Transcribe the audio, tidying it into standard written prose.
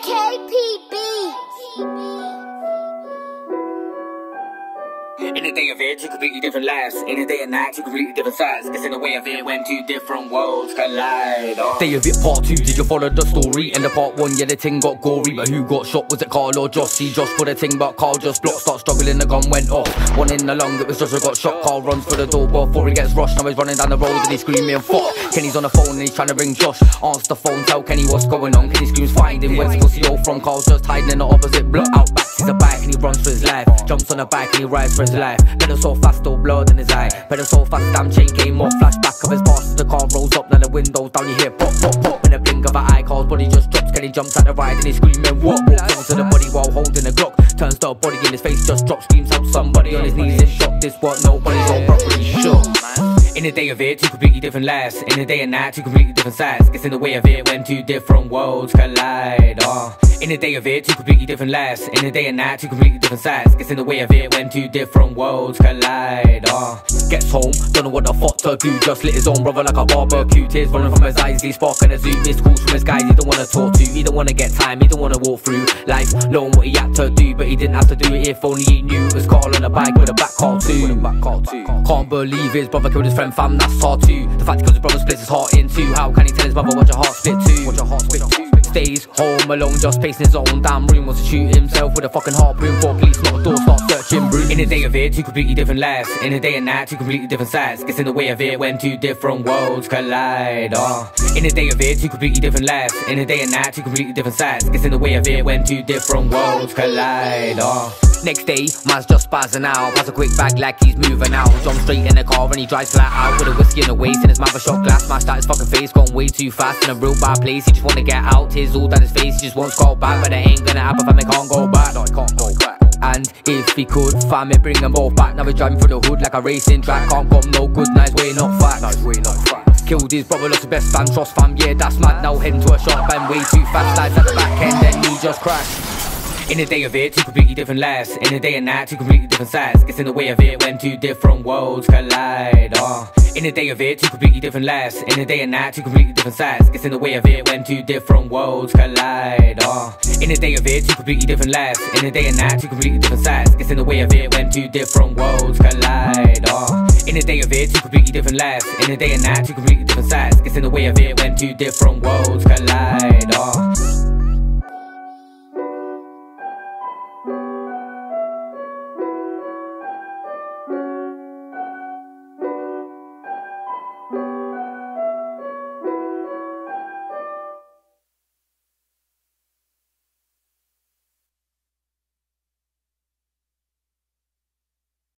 In a day of it, two completely different lives. In a day and night, two completely different sides. Guess in a way of it, when two different worlds collide. Day of it part 2, did you follow the story? In the part 1, yeah, the ting got gory. But who got shot? Was it Carl or Josh? See Josh for the ting, but Carl just blocked. Start struggling, the gun went off. One in the lung, it was Josh who got shot. Carl runs for the door before he gets rushed. Now he's running down the road and he's screaming fuck. Kenny's on the phone and he's trying to ring Josh. Answer the phone, tell Kenny what's going on. Kenny screams find him, where's pussy all from? Carl's just hiding in the opposite block. Out back, sees a bike and he runs for his life. Jumps on a bike and he rides for his life. Pedal so fast, all blood in his eye. Pedal so fast, damn chain came off. Flashback of his past, the car rolls up. Now the windows down, you hear pop, pop, pop. In a blink of an eye, Carl's body just drops. Kenny jumps at the ride and he's screaming what? Walks over to the body while holding a Glock. Turns the body in his face, just drops. Screams out somebody on his knees in shock. This what nobody's on properly shook. In a day of it, two completely different lives. In a day and night, two completely different sides. Gets in the way of it when two different worlds collide. In a day of it, two completely different lives. In a day and night, two completely different sides. Gets in the way of it when two different worlds collide. Gets home, don't know what the fuck to do. Just lit his own brother like a barbecue. Tears running from his eyes, he's sparking a zoo. Missed calls from his guys, he don't wanna talk to. He don't wanna get time, he don't wanna walk through life knowing what he had to do, but he didn't have to do it if only he knew. It was Carl on a bike with a back car too. Can't believe his brother killed his friend, fam, that's hard too. The fact he killed his brother splits his heart in two. How can he tell his mother watch your heart split too? Stays home alone, just pacing his own damn room. Wants to shoot himself with a fucking harpoon. For police knock the door, start searching room. In a day of it, two completely different lives. In a day and night, two completely different sides. Gets in the way of it when two different worlds collide. In a day of it, two completely different lives. In a day and night, two completely different sides. Gets in the way of it when two different worlds collide. Next day, man's just spazzing out. Pass a quick bag like he's moving out. Jump straight in the car and he drives flat out with a whiskey in the waist and his mouth a shot glass. Smashed out his fucking face, gone way too fast in a real bad place. He just wanna get out, tears all down his face. He just wants to go back, but it ain't gonna happen, fam, he can't go back. No, he can't go back. And if he could, fam, it bring them both back. Now he's driving through the hood like a racing track. Can't come no good, nice way, not fat. Nice way, not fat. Killed his brother, lost his best fan, trust fam, yeah, that's mad. Now heading to a shop and way too fast. Slides at the back end, then he just crashed. In a day of it, two completely different lives. In a day and night, two completely different sides. Gets in the way of it when two different worlds collide. In a day of it, two completely different lives. In a day and night, two completely different sides. Gets in the way of it when two different worlds collide. In a day of it, two completely different lives. In a day and night, two completely different sides. Gets in the way of it when two different worlds collide. In a day of it, two completely different lives. In a day and night, two completely different sides. Gets in the way of it when two different worlds collide.